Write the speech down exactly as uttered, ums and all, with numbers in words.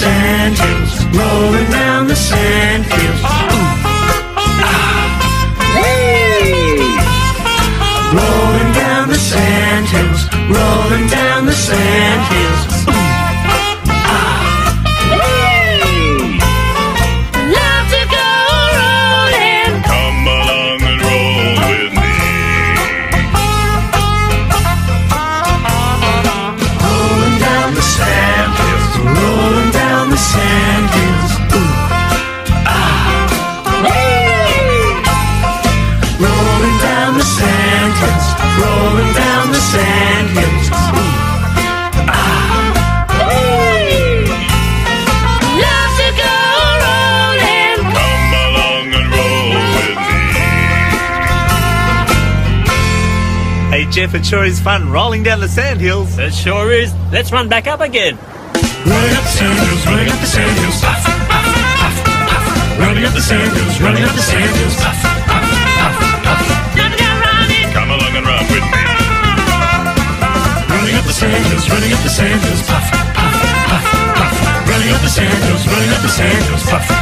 sandhills, rolling down the sandhills. Rolling down the sandhills, rolling down the sandhills. Love to go rolling. Come along and roll with me. Rolling down the sandhills, rolling down the sandhills. Rolling down the sandhills, rolling down the sandhills. Love to go rolling. Come along and roll with me. Hey Jeff, it sure is fun rolling down the sandhills. It sure is. Let's run back up again. Running up the sandhills, running up the sandhills. Puff, puff, puff, puff. Running up the sandhills, running up the sandhills. Puff, puff, puff, puff. Love to go running. Come along and run with me. Running up the sandhills, running up the sandhills. Puff, puff, puff, puff. Running up the sandhills, running up the sandhills. Puff,